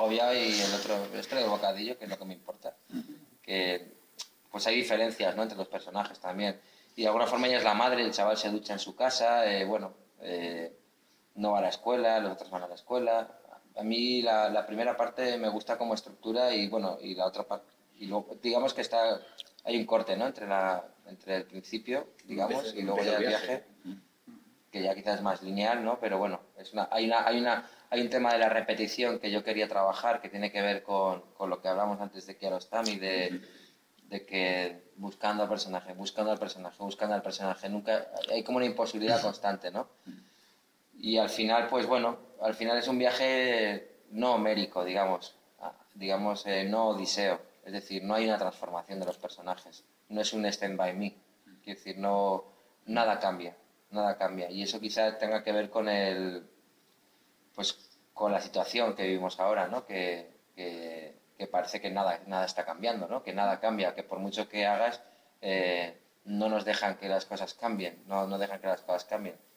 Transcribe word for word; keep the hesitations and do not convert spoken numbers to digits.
agobiado y el otro, esto del bocadillo, que es lo que me importa. Que pues hay diferencias, ¿no?, entre los personajes también. Y de alguna forma ella es la madre, el chaval se ducha en su casa, eh, bueno, eh, no va a la escuela, los otros van a la escuela. A mí la, la primera parte me gusta como estructura y bueno, y la otra parte, y luego, digamos que está, hay un corte, ¿no?, entre, la, entre el principio, digamos, y luego ya el viaje, que ya quizás es más lineal, ¿no? Pero bueno, es una, hay, una, hay, una, hay un tema de la repetición que yo quería trabajar, que tiene que ver con, con lo que hablamos antes de Kiarostami, de, de que buscando al personaje, buscando al personaje, buscando al personaje, nunca, hay como una imposibilidad constante, ¿no? Y al final, pues bueno, al final es un viaje no homérico, digamos, digamos, eh, no odiseo, es decir, no hay una transformación de los personajes, no es un Stand By Me, quiero decir, no, nada cambia, nada cambia, y eso quizás tenga que ver con el, pues con la situación que vivimos ahora, ¿no? Que, que, que parece que nada, nada está cambiando, ¿no? Que nada cambia, que por mucho que hagas, eh, no nos dejan que las cosas cambien, no, no dejan que las cosas cambien.